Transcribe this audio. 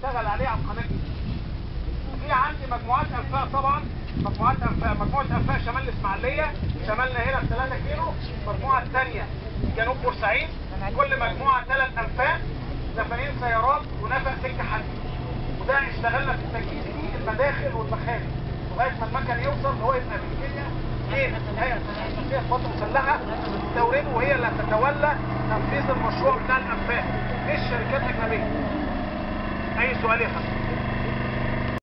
بنشتغل عليه على القناه الجديده. وفي عندي مجموعات انفاق طبعا، مجموعه انفاق شمال الاسماعيليه، شمالنا هنا ب 3 كيلو، المجموعه الثانيه جنوب بورسعيد، كل مجموعه 3 انفاق، نفقين سيارات ونفق سكه حديد. وده اشتغلنا في التجهيز فيه المداخل والمخارج لغايه ما المكن يوصل هو يبقى بالكليه ايه الهيئه التنفيذيه القوات المسلحه تستورده وهي اللي هتتولى تنفيذ المشروع بتاع الانفاق مش شركات اجنبيه. اي سؤال يا فندم؟